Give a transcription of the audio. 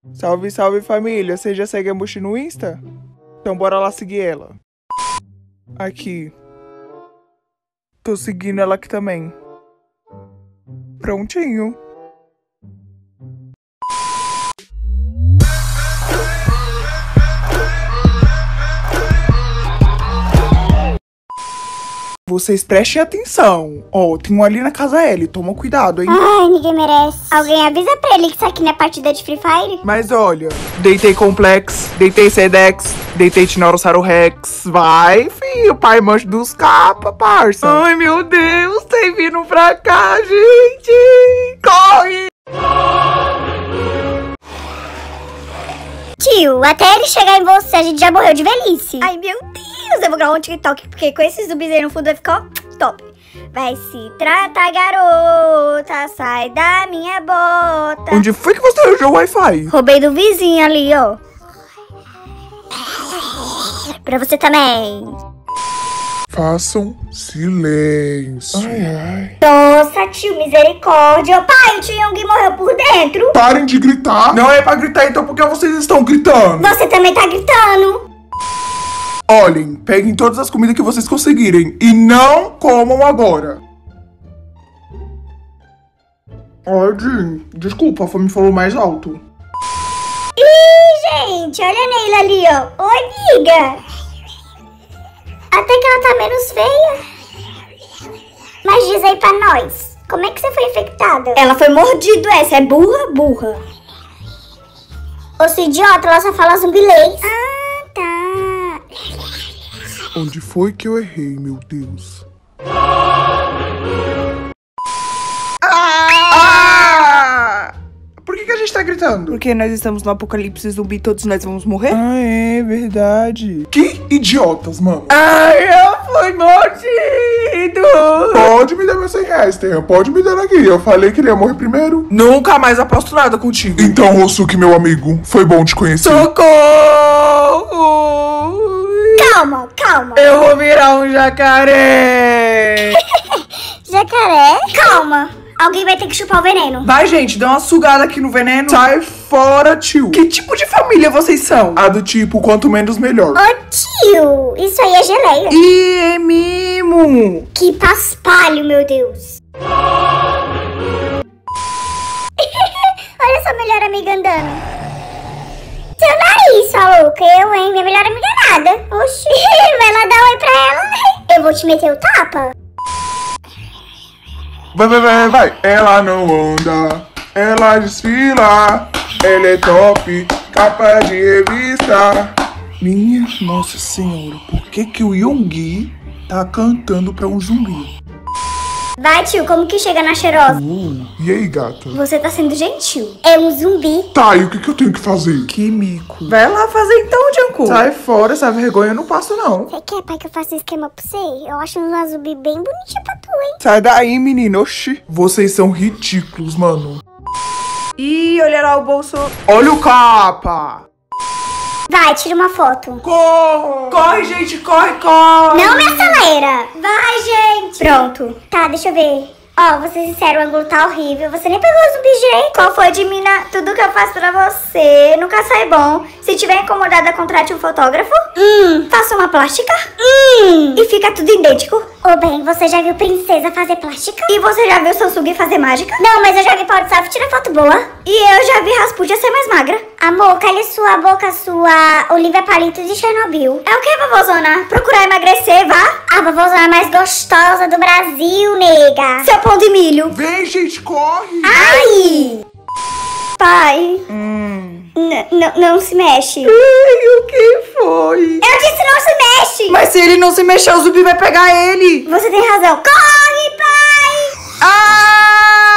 Salve, salve família, você já segue a Mushi no Insta? Então bora lá seguir ela. Aqui. Tô seguindo ela aqui também. Prontinho. Vocês prestem atenção. Ó, tem um ali na casa L. Toma cuidado, hein? Ai, ninguém merece. Alguém avisa pra ele que isso aqui não é partida de Free Fire? Mas olha, deitei Complex, deitei Sedex, deitei Tinossaurio Rex. Vai, filho, pai mancho dos capa, parça. Ai, meu Deus, tem vindo pra cá, gente. Corre! Tio, até ele chegar em você, a gente já morreu de velhice. Ai, meu Deus, eu vou gravar um TikTok, porque com esses zumbis aí no fundo vai ficar top. Vai se tratar, garota, sai da minha bota. Onde foi que você arranjou o Wi-Fi? Roubei do vizinho ali, ó. Pra você também. Façam silêncio. Ai. Nossa, tio, misericórdia. Pai, o tio Young morreu por dentro. Parem de gritar. Não é pra gritar então, porque vocês estão gritando. Você também tá gritando. Olhem, peguem todas as comidas que vocês conseguirem e não comam agora. Ai, Jim, desculpa, a fome falou mais alto. Ih, gente, olha a Neila ali, ó. Oi, amiga. Até que ela tá menos feia. Mas diz aí pra nós, como é que você foi infectada? Ela foi mordida, essa é burra. Ô, sua idiota, ela só fala zumbilês. Ah, tá. Onde foi que eu errei, meu Deus? Por que a gente tá gritando? Porque nós estamos no apocalipse zumbi, todos nós vamos morrer? Ah, é verdade. Que idiotas, mano. Ai, eu fui mordido. Pode me dar meus R$100, Terra. Pode me dar aqui. Eu falei que ele ia morrer primeiro. Nunca mais aposto nada contigo. Então, Rosuki, meu amigo, foi bom te conhecer. Socorro! Calma. Eu vou virar um jacaré. Jacaré? Calma. Alguém vai ter que chupar o veneno. Vai, gente, dá uma sugada aqui no veneno. Sai fora, tio. Que tipo de família vocês são? A do tipo, quanto menos, melhor. Ô, tio, isso aí é geleia. Ih, é mimo. Que paspalho, meu Deus. Olha sua melhor amiga andando. Seu nariz, sua louca. Eu, hein? Minha melhor amiga nada. Oxi. Vai lá dar oi pra ela. Eu vou te meter o tapa. Vai. Ela não anda, ela desfila. Ela é top, capa de revista. Minha nossa senhora, por que o Yoongi tá cantando pra um zumbi? Vai, tio, como que chega na cheirosa? E aí, gata? Você tá sendo gentil. É um zumbi. Tá, e o que eu tenho que fazer? Que mico. Vai lá fazer então, Janko. Sai fora, essa vergonha eu não passo não. Você quer, pai, que eu faça um esquema pra você? Eu acho uma zumbi bem bonitinha pra tu, hein? Sai daí, menino. Oxi. Vocês são ridículos, mano. Ih, olha lá o bolso. Olha o capa. Vai, tira uma foto. Corre, gente, corre. Não me acelera. Vai, gente. Pronto. Tá, deixa eu ver. Ó, vou ser sincero, o ângulo tá horrível. Você nem pegou o zumbi direito. Qual foi, de mina? Tudo que eu faço pra você nunca sai bom. Se tiver incomodada, contrate um fotógrafo. Faça uma plástica. E fica tudo idêntico. Ô, bem, você já viu princesa fazer plástica? E você já viu Samsung fazer mágica? Não, mas eu já vi Podsoft tirar foto boa. E eu já vi Rasputia ser mais magra. Amor, calha sua boca, sua Olivia Palito de Chernobyl. É o que, vovózona? Procurar emagrecer, vá? A vovózona mais gostosa do Brasil, nega. Seu pão de milho. Vem, gente, corre. Ai! Pai. Não se mexe. Ai, o que foi? Eu disse não se mexe. Mas se ele não se mexer, o zumbi vai pegar ele. Você tem razão. Corre, pai! Ah!